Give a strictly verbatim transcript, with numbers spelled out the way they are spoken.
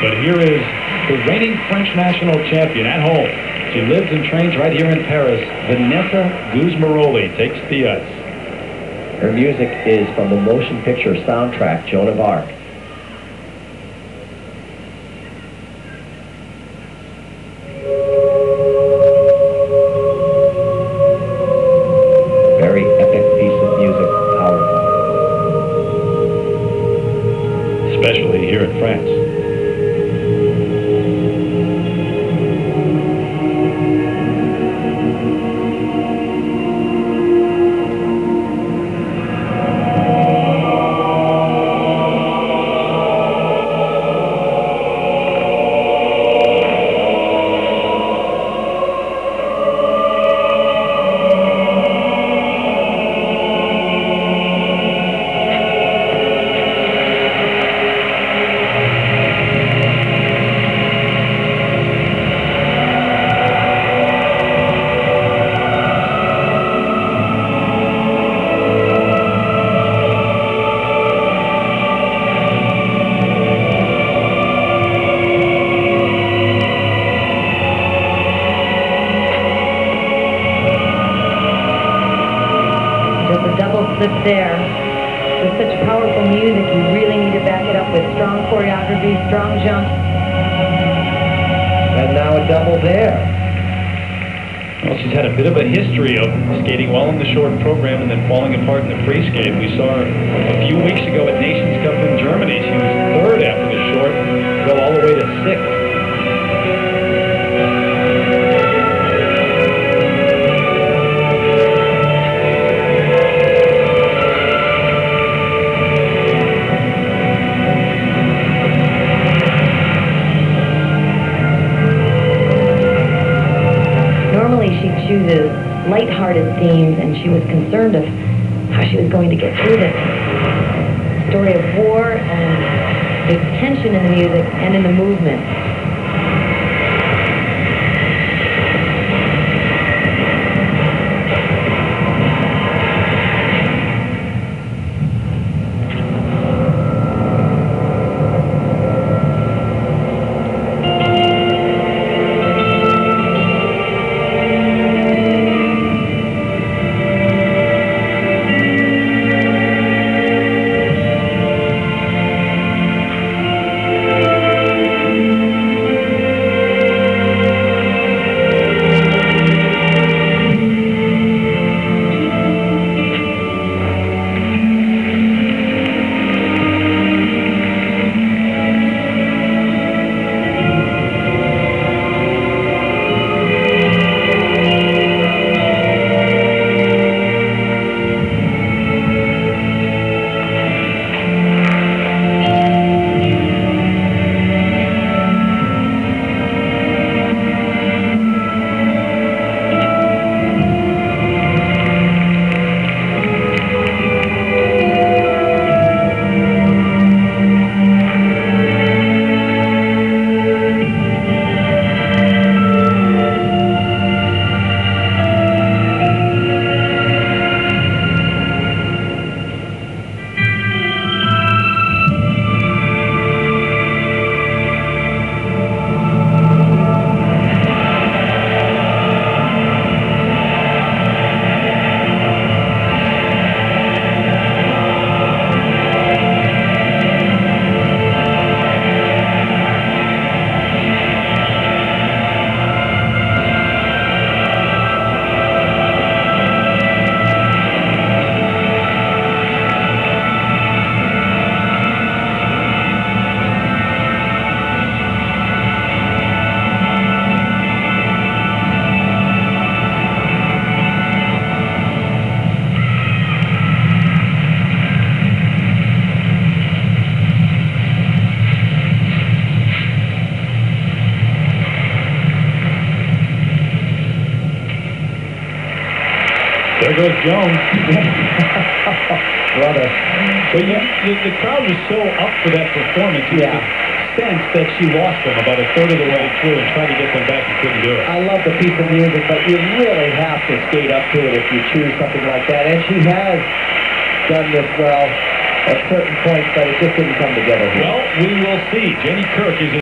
But here is the reigning French national champion at home. She lives and trains right here in Paris. Vanessa Gusmeroli takes the ice. Her music is from the motion picture soundtrack, Joan of Arc. Very epic piece of music, powerful. Especially here in France. The double flip there. With such powerful music, you really need to back it up with strong choreography, strong jumps. And now a double there. Well, she's had a bit of a history of skating well in the short program and then falling apart in the free skate. We saw her a few weeks ago at Nations Cup in Germany. She was third after the short, go all the way to sixth. She chooses lighthearted themes, and she was concerned of how she was going to get through this story of war and the tension in the music and in the movement. There goes Joan. Brother. But you, you, the crowd was so up for that performance. You Yeah. could sense that she lost them about a third of the way through and tried to get them back and couldn't do it. I love the piece of music, but you really have to skate up to it if you choose something like that. And she has done this well at certain points, but it just didn't come together. Well, we will see. Jenny Kirk is